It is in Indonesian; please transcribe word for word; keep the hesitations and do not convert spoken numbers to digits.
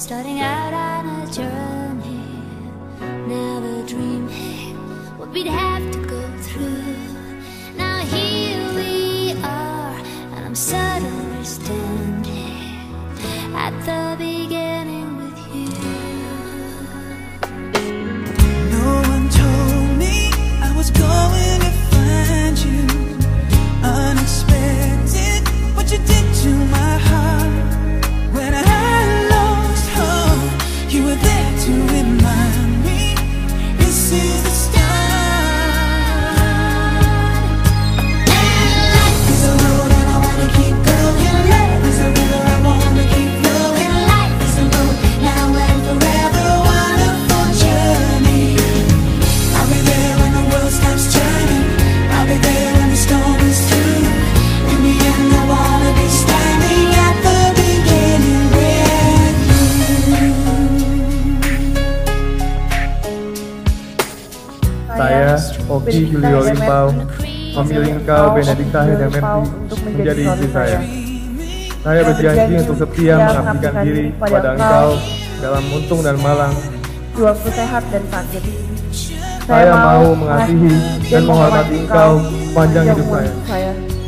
starting out on a journey, never dreaming what we'd have to go through. Now here we are, and I'm suddenly standing at the beginning with you. No one told me I was going to find you. Unexpected, what you did to my heart. When I lost hope, you were there to remind me this is the start. And life is a road and I wanna keep going. Life is a river I wanna keep flowing. Life is a road now and forever, wonderful journey. I'll be there when the world stops turning. I'll be there when the storm is through. In the end I wanna be standing at the beginning with you. Saya, Oky Mercy, memilih engkau Benedikta Mercy menjadi istri saya. Saya berjanji untuk setia mengabdikan diri pada engkau dalam untung dan malang. Jiwaku sehat dan sakit. Saya mau mengasihi dan menghormati engkau sepanjang hidup saya.